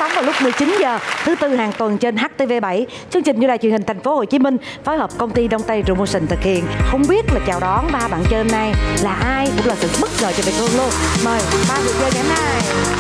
sóng vào lúc 19 giờ thứ Tư hàng tuần trên HTV7. Chương trình do Đài Truyền hình Thành phố Hồ Chí Minh phối hợp công ty Đông Tây Promotion thực hiện. Không biết là chào đón ba bạn chơi hôm nay là ai, cũng là sự bất ngờ cho Việt Hương luôn. Mời ba người chơi ngày hôm nay.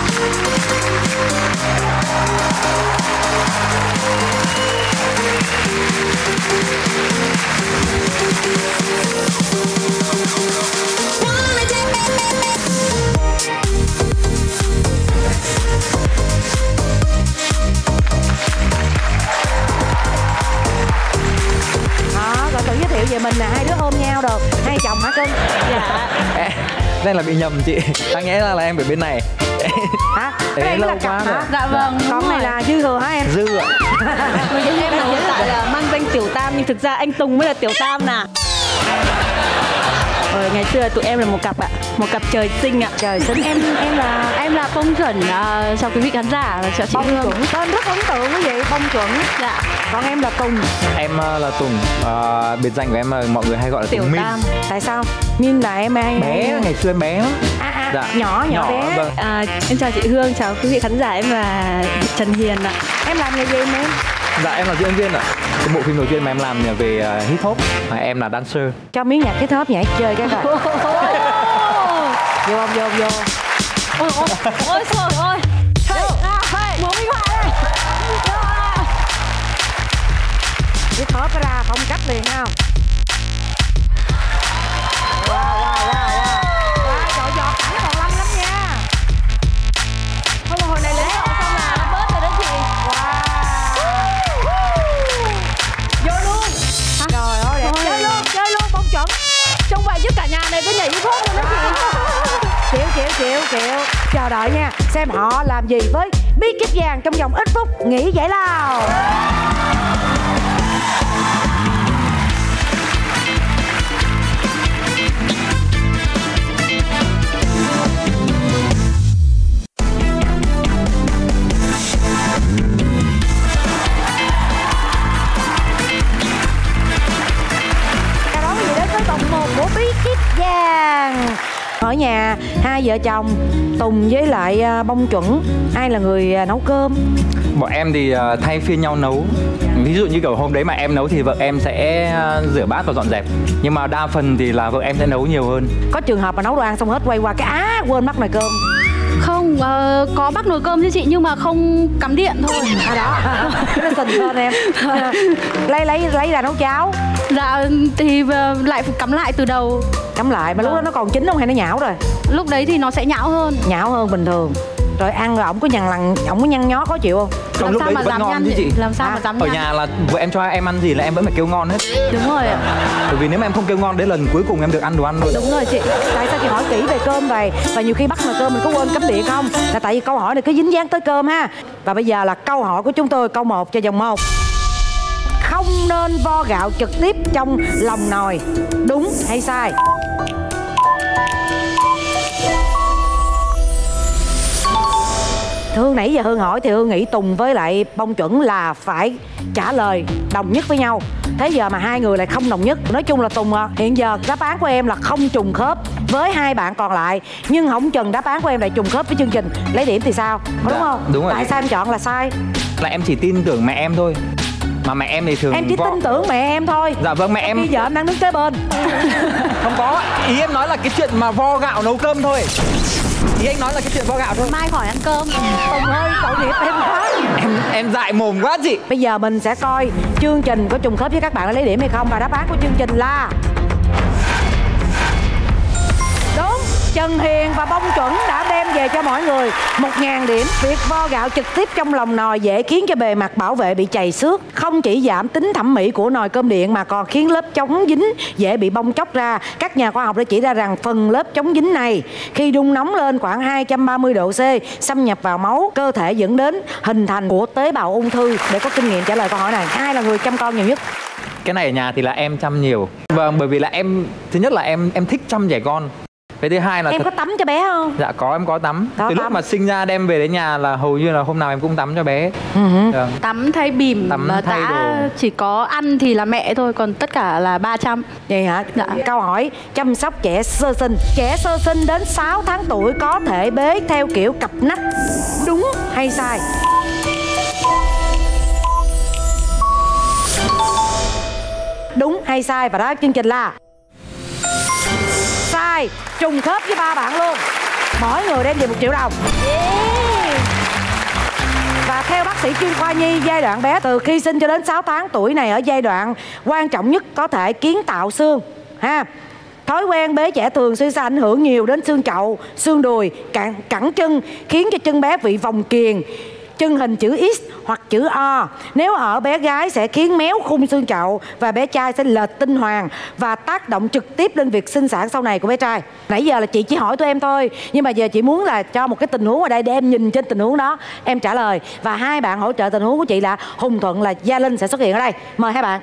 Rồi tự giới thiệu về mình là hai đứa ôm nhau được, hai chồng hả cưng? Dạ. Đây là bị nhầm chị, đáng nhẽ là em ở bên này. Hả? Cái này là cặp hả? Dạ vâng. Còn này là Dư Thừa hả em? Dư ạ. Em là hiện tại là mang danh Tiểu Tam nhưng thực ra anh Tùng mới là Tiểu Tam nè. Ngày xưa tụi em là một cặp ạ, một cặp trời sinh ạ. Trời sinh. Em là Bông Chuẩn, chào quý vị khán giả và chào chị Bông Hương. Chuẩn, tên rất ấn tượng quý vị, Bông Chuẩn. Dạ. Còn em là Tùng. Em là Tùng, biệt danh của em là mọi người hay gọi là Tiểu Tùng Minh. Tam. Tại sao? Min là em hay Bé, ngày xưa em bé lắm. Dạ. nhỏ bé. Vâng. Em chào chị Hương, chào quý vị khán giả, em là Trần Hiền ạ. Em làm nghề gì em? Dạ em là diễn viên ạ. Cái bộ phim đầu tiên mà em làm là về hip hop, mà em là dancer. Cho miếng nhạc hip hop nhảy chơi cái coi. Vô không? Vô. Ôi trời ơi. Mở minh họa đây. Hip hop cái ra phong cách liền không? Wow. Trời giọt cảnh còn lanh lắm nha. Không mà hồi này lễ hội xong là bớt rồi đó chị. Vô luôn. Trời ơi đẹp. Chơi luôn Bông Chuẩn. Trông vậy chứ cả nhà này cứ nhảy hip hop luôn đó chị. Chịu. Chờ đợi nha. Xem họ làm gì với bí kíp vàng trong vòng ít phút nghỉ giải lao. Của bí kíp vàng. Ở nhà hai vợ chồng Tùng với lại Bông Chuẩn, ai là người nấu cơm? Bọn em thì thay phiên nhau nấu. Ví dụ như kiểu hôm đấy mà em nấu thì vợ em sẽ rửa bát và dọn dẹp. Nhưng mà đa phần thì là vợ em sẽ nấu nhiều hơn. Có trường hợp mà nấu đồ ăn xong hết quay qua cái quên bắt nồi cơm. Không, có bắt nồi cơm chứ chị, nhưng mà không cắm điện thôi. Đó, nó xình hơn em. Lấy ra nấu cháo. Dạ, thì lại cắm lại từ đầu. Cắm lại, mà lúc đó nó còn chín không hay nó nhão rồi? Lúc đấy thì nó sẽ nhão hơn. Nhão hơn bình thường. Rồi ăn rồi ổng có nhăn nhó khó chịu không? Còn lúc đấy vẫn ngon chứ chị. Làm sao mà dám ở nhăn? nhà là vợ em cho em ăn gì là em vẫn phải kêu ngon hết. Đúng rồi ạ. Bởi vì nếu mà em không kêu ngon đến lần cuối cùng em được ăn đồ ăn luôn. Đúng rồi chị. Tại sao chị hỏi kỹ về cơm vậy? Và nhiều khi bắt nồi cơm mình có quên cắm điện không? Là tại vì câu hỏi này cứ dính dáng tới cơm ha. Và bây giờ là câu hỏi của chúng tôi, câu 1 cho vòng 1. Không nên vo gạo trực tiếp trong lòng nồi, đúng hay sai? Hương nãy giờ Hương hỏi thì Hương nghĩ Tùng với lại Bông Chuẩn là phải trả lời đồng nhất với nhau. Thế giờ mà hai người lại không đồng nhất. Nói chung là Tùng hiện giờ đáp án của em là không trùng khớp với hai bạn còn lại. Nhưng không chừng đáp án của em lại trùng khớp với chương trình lấy điểm thì sao? Có đúng không? Đúng rồi. Tại sao em chọn là sai? Là em chỉ tin tưởng mẹ em thôi. Mà mẹ em thì thường em chỉ tin tưởng mẹ em thôi. Dạ vâng, mẹ em. Bây giờ em đang đứng kế bên. Không có. Ý em nói là cái chuyện mà vo gạo nấu cơm thôi. Ý anh nói là cái chuyện vo gạo thôi. Mai khỏi ăn cơm. Tùng ơi, tội nghiệp em quá. Em dại mồm quá chị. Bây giờ mình sẽ coi chương trình có trùng khớp với các bạn đã lấy điểm hay không. Và đáp án của chương trình là đúng. Trần Hiền và Bông Chuẩn đã đem về cho mỗi người 1000 điểm. Việc vo gạo trực tiếp trong lòng nồi dễ khiến cho bề mặt bảo vệ bị chày xước. Không chỉ giảm tính thẩm mỹ của nồi cơm điện mà còn khiến lớp chống dính dễ bị bong tróc ra. Các nhà khoa học đã chỉ ra rằng phần lớp chống dính này khi đun nóng lên khoảng 230 độ C xâm nhập vào máu cơ thể dẫn đến hình thành của tế bào ung thư. Để có kinh nghiệm trả lời câu hỏi này, ai là người chăm con nhiều nhất? Cái này ở nhà thì là em chăm nhiều. Vâng, bởi vì là em, thứ nhất là em thích chăm trẻ con. Cái thứ hai là em có tắm cho bé không? Dạ có, em có tắm. Từ lúc mà sinh ra đem về đến nhà là hầu như là hôm nào em cũng tắm cho bé. Tắm thay bỉm, tắm thay đồ. Chỉ có ăn thì là mẹ thôi, còn tất cả là ba chăm. Vậy hả? Dạ. Câu hỏi chăm sóc trẻ sơ sinh. Trẻ sơ sinh đến 6 tháng tuổi có thể bế theo kiểu cặp nách, đúng hay sai? đúng hay sai? Và đó chương trình là sai, trùng khớp với ba bạn luôn. Mỗi người đem về 1 triệu đồng. Và theo bác sĩ chuyên khoa nhi, giai đoạn bé từ khi sinh cho đến 6 tháng tuổi này ở giai đoạn quan trọng nhất có thể kiến tạo xương ha. Thói quen bé trẻ thường xuyên sẽ ảnh hưởng nhiều đến xương chậu, xương đùi, cẳng chân, khiến cho chân bé bị vòng kiềng, chân hình chữ X hoặc chữ O. Nếu ở bé gái sẽ khiến méo khung xương chậu và bé trai sẽ lệch tinh hoàn và tác động trực tiếp lên việc sinh sản sau này của bé trai. Nãy giờ là chị chỉ hỏi tụi em thôi, nhưng mà giờ chị muốn là cho một cái tình huống ở đây để em nhìn trên tình huống đó em trả lời. Và hai bạn hỗ trợ tình huống của chị là Hùng Thuận, là Gia Linh sẽ xuất hiện ở đây. Mời hai bạn.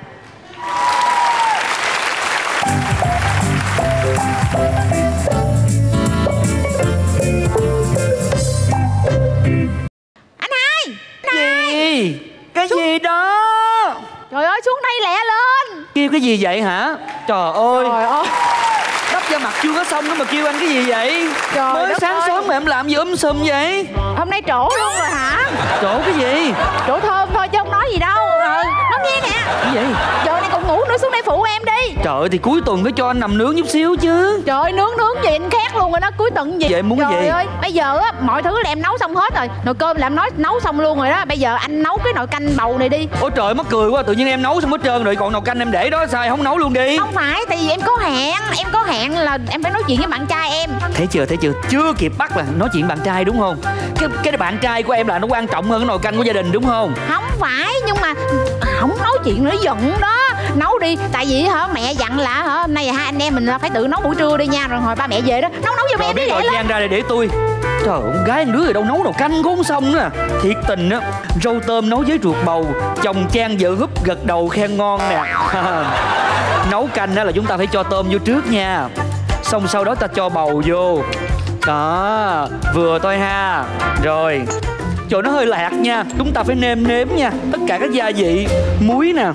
Cái gì đó? Trời ơi, xuống đây lẹ lên. Kêu cái gì vậy hả? Trời ơi. Trời ơi. Đắp da mặt chưa có xong nữa mà kêu anh cái gì vậy? Trời mới sáng ơi. sớm mà em làm gì sùm vậy? Hôm nay trổ luôn rồi hả? Trổ cái gì? Trổ thơm thôi chứ không nói gì đâu. Nói nghe nè. Cái gì? Giờ này còn ngủ nữa, xuống đây phụ em đi. Trời ơi, thì cuối tuần phải cho anh nằm nướng chút xíu chứ. Trời ơi, nướng gì anh khác luôn rồi đó. Cuối tuần gì vậy muốn cái gì? Trời ơi, bây giờ á mọi thứ là em nấu xong hết rồi. Nồi cơm là em nấu xong luôn rồi đó. Bây giờ anh nấu cái nồi canh bầu này đi. Ôi trời, mắc cười quá, tự nhiên em nấu xong hết trơn rồi, còn nồi canh em để đó sao không nấu luôn đi? Không phải, tại vì em có hẹn là em phải nói chuyện với bạn trai em. Thấy chưa, chưa kịp bắt là nói chuyện bạn trai đúng không? Cái bạn trai của em là nó quan trọng hơn cái nồi canh của gia đình đúng không? Không phải, nhưng mà không nói chuyện nữa giận đó. Nấu đi, tại vì mẹ dặn là hôm nay hai anh em mình là phải tự nấu buổi trưa đi nha, rồi hồi ba mẹ về đó nấu giùm em đi lẹ lên. Chan ra để tôi. Trời ơi, con gái đứa gì đâu nấu nồi canh cũng không xong nữa. Thiệt tình á, rau tôm nấu với ruột bầu, chồng Chan vợ húp gật đầu khen ngon nè. Nấu canh đó là chúng ta phải cho tôm vô trước nha, xong sau đó ta cho bầu vô. Đó, vừa thôi ha. Rồi, trời, nó hơi lạc nha, chúng ta phải nêm nếm nha, tất cả các gia vị, muối nè,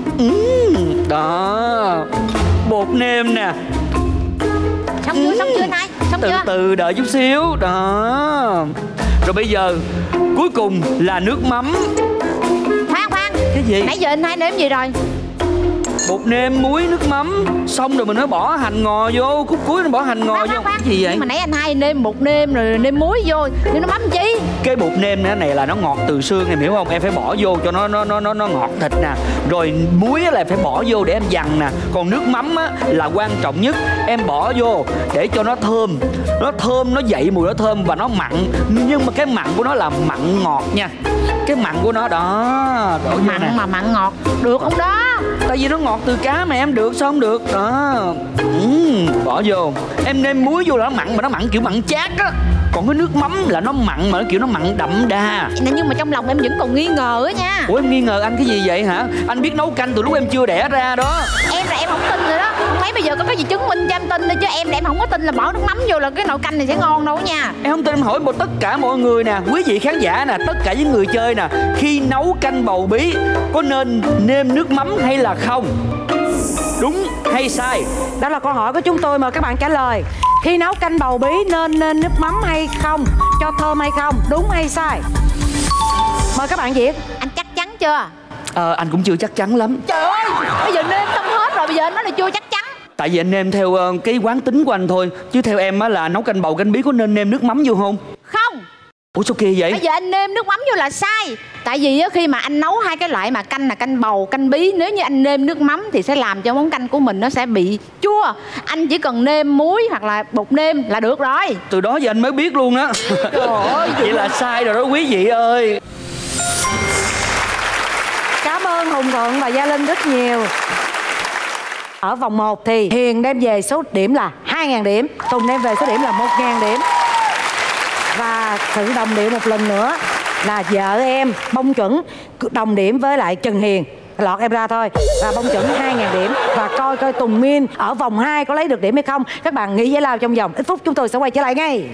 đó, bột nêm nè. Xong chưa anh hai? Xong từ chưa? từ đợi chút xíu đó. Rồi bây giờ cuối cùng là nước mắm. Khoan Cái gì? nãy giờ anh hai nếm gì rồi? Bột nêm, muối, nước mắm, xong rồi mình mới bỏ hành ngò vô, khúc cuối nó bỏ hành ngò vô. Cái gì vậy? Nhưng mà nãy anh hai nêm bột nêm rồi nêm muối vô, nhưng nó mắm chi? Cái bột nêm này là nó ngọt từ xương, em hiểu không? Em phải bỏ vô cho nó ngọt thịt nè. Rồi muối là phải bỏ vô để em dằn nè. Còn nước mắm á là quan trọng nhất, em bỏ vô để cho nó thơm. Nó thơm, nó dậy mùi, nó thơm và nó mặn. Nhưng mà cái mặn của nó là mặn ngọt nha. Cái mặn của nó đó, đổ vô mặn nè. mà mặn ngọt được không đó? Tại vì nó ngọt từ cá mà em, được sao không được đó. Bỏ vô. Em nêm muối vô là nó mặn, mà nó mặn kiểu mặn chát á. Còn cái nước mắm là nó mặn mà nó kiểu nó mặn đậm đà. Nhưng mà trong lòng em vẫn còn nghi ngờ á nha. Ủa em nghi ngờ anh cái gì vậy hả? Anh biết nấu canh từ lúc em chưa đẻ ra đó. Em là em không tin rồi đó. Không thấy bây giờ có cái gì chứng minh cho em tin đi, chứ em là em không có tin là bỏ nước mắm vô là cái nồi canh này sẽ ngon đâu nha. Em không tin, em hỏi tất cả mọi người nè, quý vị khán giả nè, tất cả những người chơi nè, khi nấu canh bầu bí có nên nêm nước mắm hay là không? Đúng hay sai? Đó là câu hỏi của chúng tôi, mời các bạn trả lời. Khi nấu canh bầu bí nên nước mắm hay không? Cho thơm hay không? Đúng hay sai? Mời các bạn Việt. Anh chắc chắn chưa? Anh cũng chưa chắc chắn lắm. Trời ơi, bây giờ nêm xong hết rồi, bây giờ anh nói là chưa chắc chắn. Tại vì anh nêm theo cái quán tính của anh thôi. Chứ theo em á là nấu canh bầu canh bí có nên nêm nước mắm vô không? Không. Ủa sao kỳ vậy? Bây giờ anh nêm nước mắm vô là sai. Tại vì á, khi mà anh nấu hai cái loại mà canh là canh bầu, canh bí, nếu như anh nêm nước mắm thì sẽ làm cho món canh của mình nó sẽ bị chua. Anh chỉ cần nêm muối hoặc là bột nêm là được rồi. Từ đó giờ anh mới biết luôn á. Trời ơi, vậy là sai rồi đó quý vị ơi. Cảm ơn Hùng Thuận và Gia Linh rất nhiều. Ở vòng 1 thì Hiền đem về số điểm là 2.000 điểm, Tùng đem về số điểm là 1.000 điểm. Và sự đồng điệu một lần nữa là vợ em Bông Chuẩn đồng điểm với lại Trần Hiền. Lọt em ra thôi. Và Bông Chuẩn 2.000 điểm. Và coi Tùng Miên ở vòng 2 có lấy được điểm hay không. Các bạn nghỉ giải lao trong vòng ít phút, chúng tôi sẽ quay trở lại ngay.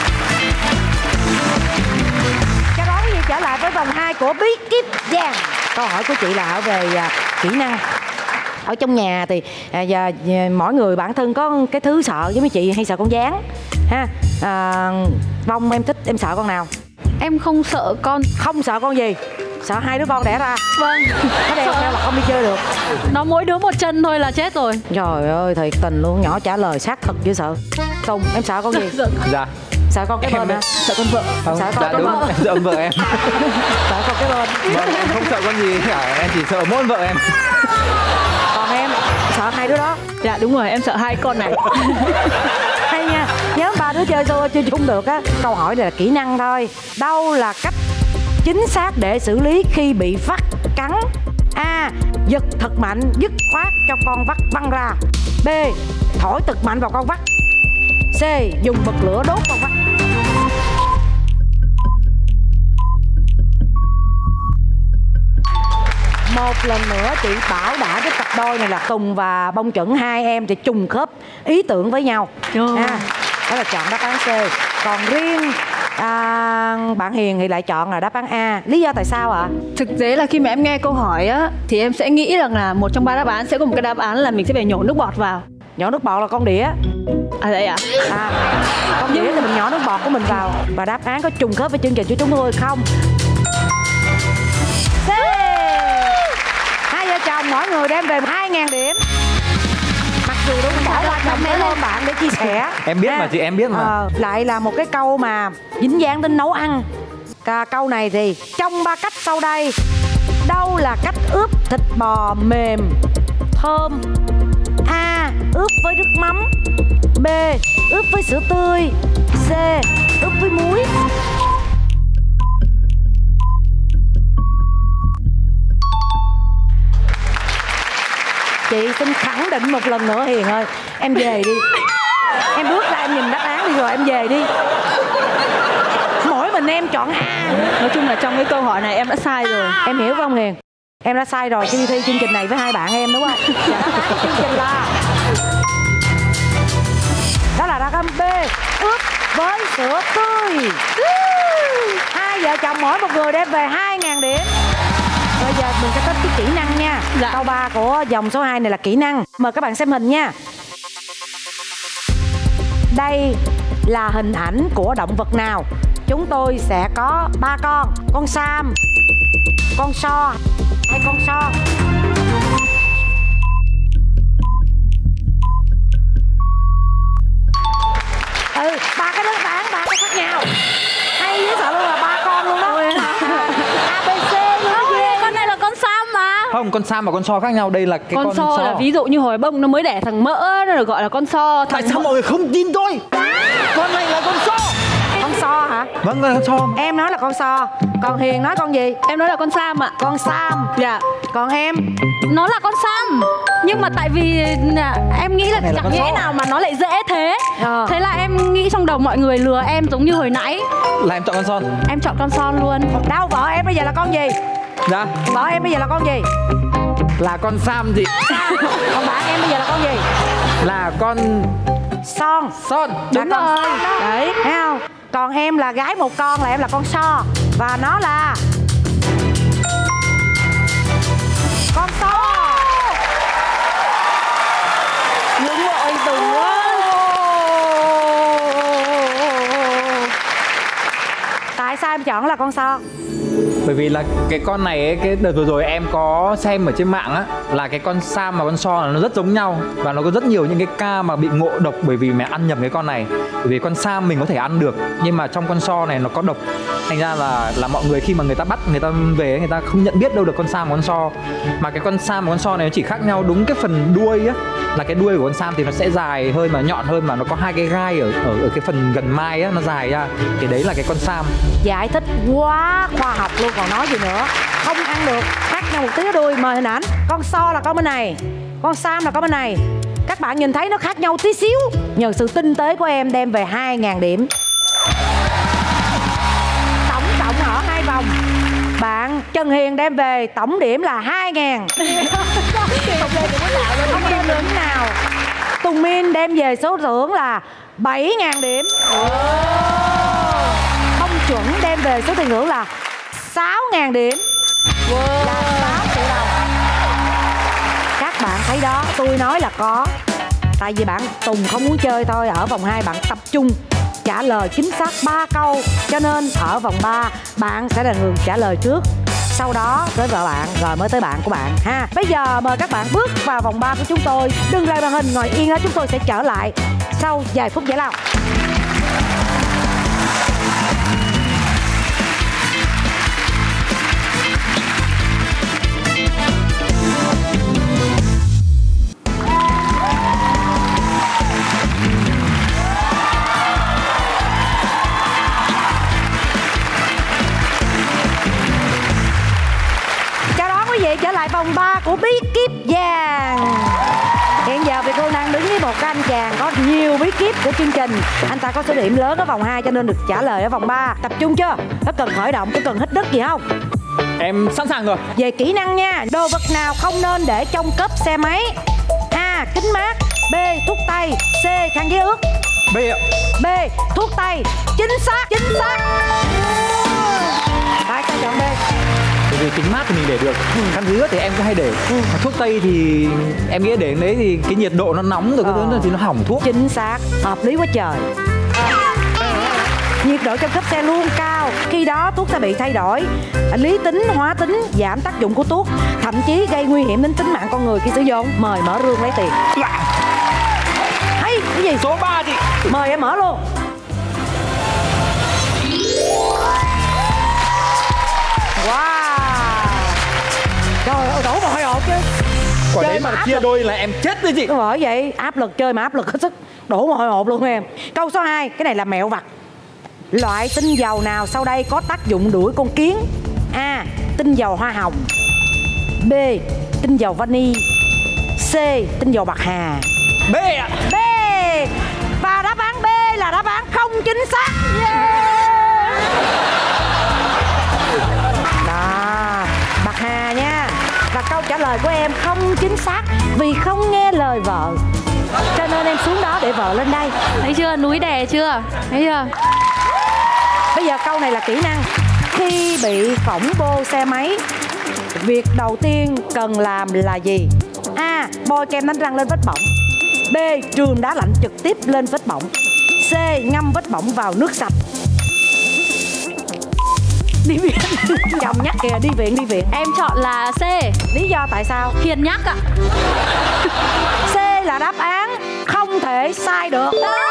Chào đón quý vị trở lại với vòng 2 của Bí kíp vàng. Câu hỏi của chị là ở về kỹ năng. Ở trong nhà thì mỗi người bản thân có cái thứ sợ. Giống như chị hay sợ con gián ha. Vong em thích, em sợ con nào? Em không sợ con. Không sợ con gì? Sợ hai đứa con đẻ ra. Vâng. Nó đeo theo là không đi chơi được. Nó mỗi đứa một chân thôi là chết rồi. Trời ơi thiệt tình luôn. Nhỏ trả lời xác thực dễ sợ. Tùng em sợ con gì? Dạ. Sợ con cái bên hả? Sợ con vợ. Không, sợ con dạ cái đúng, vợ. em sợ vợ em. Sợ con cái bên. Vâng, em không sợ con gì cả, em chỉ sợ mỗi vợ em. Còn em sợ hai đứa đó. Dạ đúng rồi, em sợ hai con này. Hay nha. Nhớ ba đứa chơi xô chơi chung được á. Câu hỏi này là kỹ năng thôi. Đâu là cách chính xác để xử lý khi bị vắt cắn? A. Giật thật mạnh dứt khoát cho con vắt văng ra. B. Thổi thật mạnh vào con vắt. C. Dùng bật lửa đốt con vắt. Một lần nữa chị bảo đã cái cặp đôi này là Tùng và Bông Chuẩn, hai em thì trùng khớp ý tưởng với nhau. Đó là chọn đáp án C. Còn riêng bạn Hiền thì lại chọn là đáp án A. Lý do tại sao ạ? Thực tế là khi mà em nghe câu hỏi á thì em sẽ nghĩ rằng là một trong ba đáp án sẽ có một cái đáp án là mình sẽ phải nhổ nước bọt vào. Nhỏ nước bọt là con đĩa. À vậy ạ? Con đĩa thì mình nhỏ nước bọt của mình vào. Và đáp án có trùng khớp với chương trình của chúng tôi không? C. Hai vợ chồng mỗi người đem về 2.000 điểm. Mặc dù đúng bỏ qua chồng để lên bạn để chia sẻ. Em biết mà chị, em biết mà. Lại là một cái câu mà dính dáng đến nấu ăn. Câu này thì trong ba cách sau đây, đâu là cách ướp thịt bò mềm thơm? A. Ướp với nước mắm. B. Ướp với sữa tươi. C. Ướp với muối. Chị xin khẳng định một lần nữa Hiền ơi, em về đi. Em bước ra em nhìn đáp án đi rồi em về đi. Mỗi mình em chọn A. Nói chung là trong cái câu hỏi này em đã sai rồi. Em hiểu không Hiền? Em đã sai rồi khi đi thi chương trình này với hai bạn em đúng không? Và đáp án của chương trình là đó là đáp án B. Ướp với sữa tươi. Hai vợ chồng mỗi một người đem về 2.000 điểm. Bây giờ mình sẽ tới cái kỹ năng nha. Câu 3 của dòng số 2 này là kỹ năng. Mời các bạn xem hình nha. Đây là hình ảnh của động vật nào? Chúng tôi sẽ có 3 con sam, con so hay con so. Ba cái đáp án, ba cái khác nhau. Hay dễ sợ luôn là 3 con luôn đó. A, B, C luôn đó. Con này là con sam mà. Không, con sam và con so khác nhau. Đây là cái con so là ví dụ như hồi bông nó mới đẻ thằng mỡ, nó được gọi là con so. Tại sao mọi người không tin tôi? Con này là con so. Con so hả? Vâng, là con so. Em nói là con so. Còn Hiền nói con gì? Em nói là con sam ạ. Con sam. Dạ. Còn em? Nó là con sam. Nhưng mà tại vì em nghĩ là chẳng nghĩa nào mà nó lại dễ thế. Thế là em nghĩ trong đầu mọi người lừa em giống như hồi nãy. Là em chọn con son. Em chọn con son luôn. Đâu, vợ em bây giờ là con gì? Dạ. Vợ em bây giờ là con gì? Là con sam chị. Còn bạn em bây giờ là con gì? Là con son. Son. Đúng rồi. Đấy, thấy không? Còn em là gái một con là em là con so. Và nó là con so. Ngưỡng mộ anh Tùng quá. Tại sao em chọn là con so? Bởi vì là cái con này ấy, cái đợt vừa rồi em có xem ở trên mạng á, là cái con sam và con so nó rất giống nhau. Và nó có rất nhiều những cái ca mà bị ngộ độc bởi vì mẹ ăn nhầm cái con này. Bởi vì con sam mình có thể ăn được, nhưng mà trong con so này nó có độc. Thành ra là mọi người khi mà người ta bắt, người ta về, người ta không nhận biết đâu được con sam và con so. Mà cái con sam và con so này nó chỉ khác nhau đúng cái phần đuôi á. Là cái đuôi của con sam thì nó sẽ dài hơn mà nhọn hơn, mà nó có hai cái gai ở cái phần gần mai á, nó dài ra. Thì đấy là cái con sam. Giải thích quá khoa học luôn còn nói gì nữa. Không ăn được, khác nhau một tí đuôi. Mời hình ảnh. Con so là con bên này, con sam là con bên này. Các bạn nhìn thấy nó khác nhau tí xíu. Nhờ sự tinh tế của em đem về 2.000 điểm. Tổng cộng ở 2 vòng, bạn Trần Hiền đem về tổng điểm là 2.000. Không đem điểm nào. Tùng Min đem về số thưởng là 7.000 điểm. Bông Chuẩn đem về số tiền thưởng là 6.000 điểm. Là 8 triệu đồng. Các bạn thấy đó, tôi nói là có. Tại vì bạn Tùng không muốn chơi thôi. Ở vòng 2 bạn tập trung trả lời chính xác 3 câu. Cho nên ở vòng 3 bạn sẽ là người trả lời trước, sau đó tới vợ bạn, rồi mới tới bạn của bạn ha. Bây giờ mời các bạn bước vào vòng 3 của chúng tôi. Đừng rời màn hình, ngồi yên đó, chúng tôi sẽ trở lại sau vài phút giải lao. Trở lại vòng 3 của bí kíp vàng. Hiện giờ Việt Hương đang đứng với một anh chàng có nhiều bí kíp của chương trình. Anh ta có số điểm lớn ở vòng 2 cho nên được trả lời ở vòng 3. Tập trung chưa? Có cần khởi động, có cần hít đất gì không? Em sẵn sàng rồi. Về kỹ năng nha. Đồ vật nào không nên để trong cốp xe máy? A. Kính mát. B. Thuốc tây. C. Khăn giấy ướt. B ạ. B. Thuốc tây. Chính xác, chính xác. Tại sao chọn B? Bởi vì kính mát thì mình để được, khăn giấy ướt thì em có hay để. Mà thuốc tây thì em nghĩ để đấy thì cái nhiệt độ nó nóng rồi cái thứ thì nó hỏng thuốc. Chính xác, hợp lý quá trời. Nhiệt độ trong cốp xe luôn cao, khi đó thuốc sẽ bị thay đổi lý tính, hóa tính, giảm tác dụng của thuốc, thậm chí gây nguy hiểm đến tính mạng con người khi sử dụng. Mời mở rương lấy tiền. Hay cái gì? Số 3 chị. Mời em mở luôn. Wow. Trời ơi, đổ mồ hôi hột chứ. Quả đấy mà chia đôi là em chết đấy chị. Bởi vậy áp lực, chơi mà áp lực hết sức, đổ mồ hôi hột luôn em. Câu số 2, cái này là mẹo vặt. Loại tinh dầu nào sau đây có tác dụng đuổi con kiến? A. Tinh dầu hoa hồng. B. Tinh dầu vani. C. Tinh dầu bạc hà. B ạ. B. Và đáp án B là đáp án không chính xác. Yeah. Đó, bạc hà nha. Và câu trả lời của em không chính xác vì không nghe lời vợ, cho nên em xuống đó để vợ lên đây. Thấy chưa, núi đè chưa? Thấy chưa? Bây giờ câu này là kỹ năng. Khi bị phỏng bô xe máy, việc đầu tiên cần làm là gì? A. Bôi kem đánh răng lên vết bỏng. B. Chườm đá lạnh trực tiếp lên vết bỏng. C. Ngâm vết bỏng vào nước sạch. Đi viện. Chồng nhắc kìa, đi viện, đi viện. Em chọn là C. Lý do tại sao? Hiền nhắc ạ. C là đáp án không thể sai được.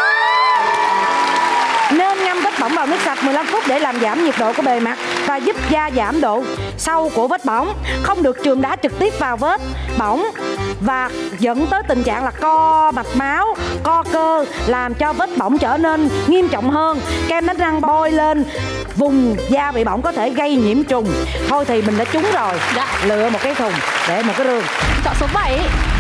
Nên ngâm vết bỏng vào nước sạch 15 phút để làm giảm nhiệt độ của bề mặt và giúp da giảm độ sâu của vết bỏng. Không được chườm đá trực tiếp vào vết bỏng và dẫn tới tình trạng là co mạch máu, co cơ, làm cho vết bỏng trở nên nghiêm trọng hơn. Kem đánh răng bôi lên vùng da bị bỏng có thể gây nhiễm trùng. Thôi thì mình đã trúng rồi. Dạ. Lựa một cái thùng để một cái rương. Chọn số 7.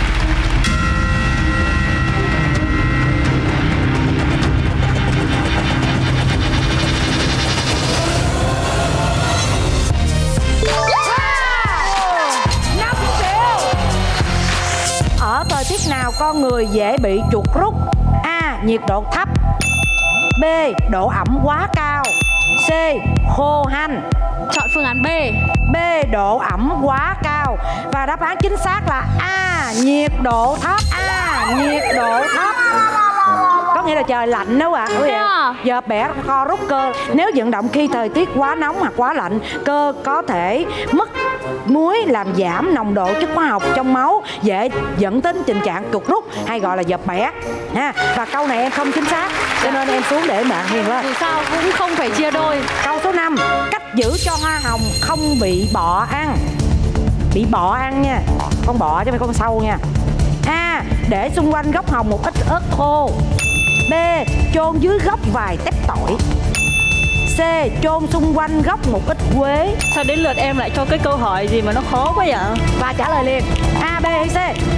Ở thời tiết nào con người dễ bị chuột rút? A. Nhiệt độ thấp. B. Độ ẩm quá cao. C. Khô hanh. Chọn phương án B. B. Độ ẩm quá cao. Và đáp án chính xác là A. Nhiệt độ thấp. A. Nhiệt độ thấp. Có nghĩa là trời lạnh đâu ạ. Giờ bẻ co rút cơ. Nếu vận động khi thời tiết quá nóng hoặc quá lạnh, cơ có thể mất muối làm giảm nồng độ chất hóa học trong máu, dễ dẫn đến tình trạng chuột rút hay gọi là dập bẻ ha. Và câu này em không chính xác cho nên em xuống để bạn hiền lên. Dù sao cũng không phải chia đôi. Câu số 5, cách giữ cho hoa hồng không bị bọ ăn. Bị bọ ăn nha, con bọ chứ không phải con sâu nha. A. Để xung quanh gốc hồng một ít ớt khô. B. Chôn dưới gốc vài tép tỏi. C. Chôn xung quanh gốc một ít quế. Sao đến lượt em lại cho cái câu hỏi gì mà nó khó quá vậy? Và trả lời liền. A, B hay C?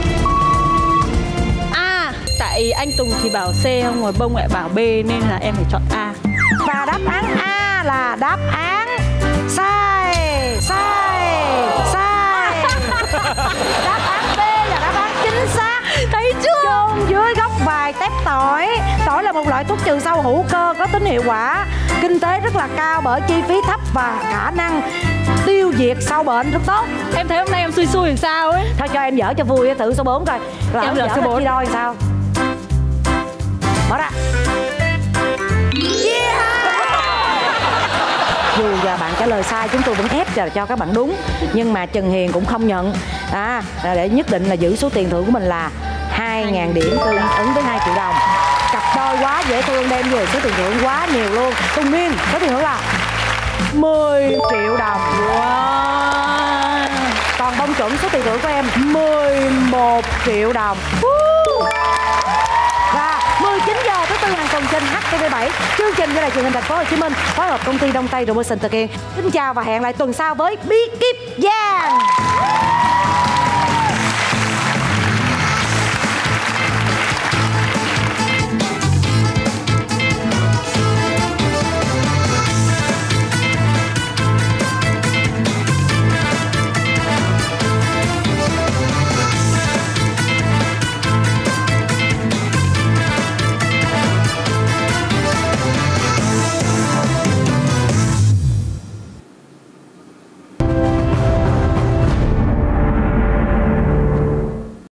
A. Tại anh Tùng thì bảo C, không ngồi Bông lại bảo B nên là em phải chọn A. Và đáp án A là đáp án sai. Sai. Sai. Đáp án B là đáp án chính xác. Thấy chưa? Chôn dưới gốc vài tép tỏi. Tỏi là một loại thuốc trừ sâu hữu cơ có tính hiệu quả kinh tế rất là cao bởi chi phí thấp và khả năng tiêu tiêu diệt sâu bệnh rất tốt. Em thấy hôm nay em xui xui làm sao ấy. Thôi cho em dở cho vui thử số 4 coi. Em dở số 4 chia đôi sao. Mở ra. Dù giờ bạn trả lời sai chúng tôi vẫn ép cho các bạn đúng, nhưng mà Trần Hiền cũng không nhận để nhất định là giữ số tiền thưởng của mình là 2.000 điểm, tương ứng với 2 triệu đồng. Cặp đôi quá dễ thương đem về số tiền thưởng quá nhiều luôn. Tùng Nguyên số tiền thưởng là 10 triệu đồng. Wow. Còn Bông Chuẩn số tiền thưởng của em 11 triệu đồng. Và 19 giờ thứ tư hàng tuần trên HTV7, chương trình do Đài Truyền hình Thành phố Hồ Chí Minh phối hợp công ty Đông Tây Promotion thực hiện. Xin chào và hẹn lại tuần sau với Bí kíp Giang.